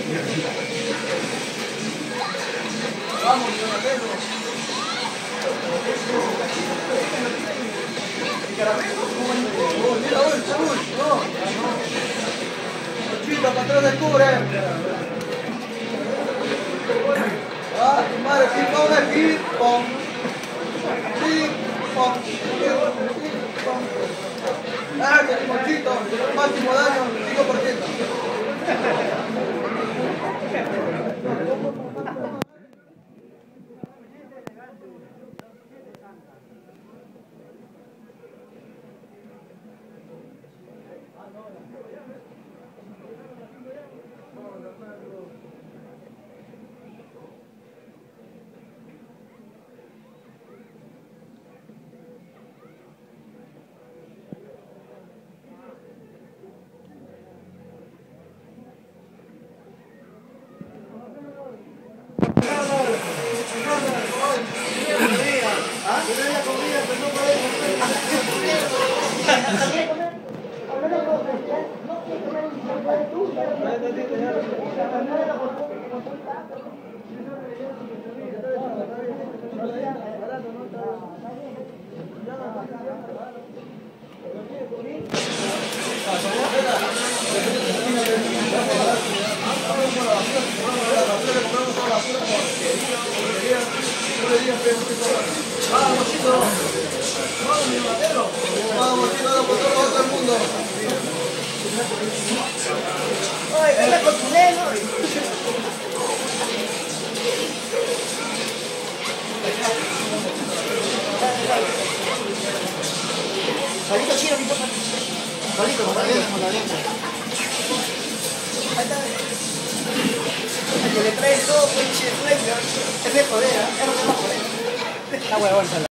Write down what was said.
Vamos, Donatello. ¿Y caramelo? Mira, Saúl. No. Chita, para atrás descubre. Ah, tu madre, ping-pong es ping-pong. Ping-pong. Ping-pong. Ah, que Monchito, máximo daño, 5%. Vamos, Chito. Vamos, mi matero. Vamos, Chito, lo puso todo el mundo. Ay, venga con tu neno. Palito chino, mi papá. Palito. Ahí está. El que le trae todo, pinche, es de joder, es lo que más joder. Está huevón,